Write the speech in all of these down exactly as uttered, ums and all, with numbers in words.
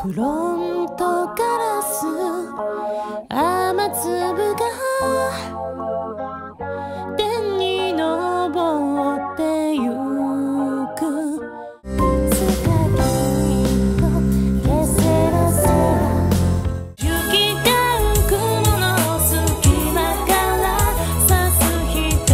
フロントガラス雨粒が天に昇ってゆくつかきとケセラセラ雪が雲の隙間から差す光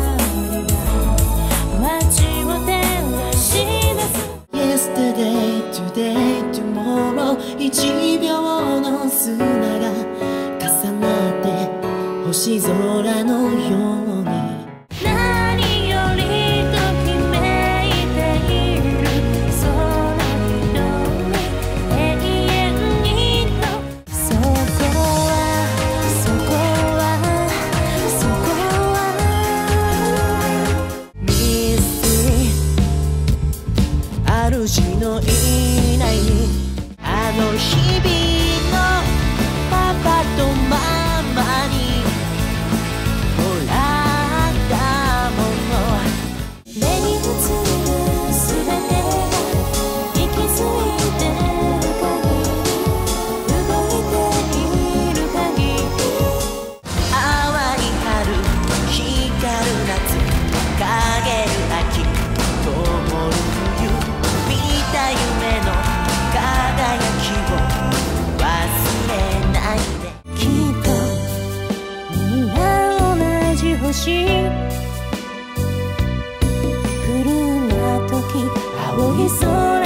が街を照らし出す Yesterday, today, tomorrow 一秒の砂が重なって星空のように何よりときめいているその瞳永遠にとそこはそこはそこはミステリー主のいないあの日々のパパとママにもらったもの目に映るすべてが息づいてる限り動いている限り淡い春光る夏陰る秋灯る冬見た夢の輝きを忘れないできっとみんな同じ星来るな時青い空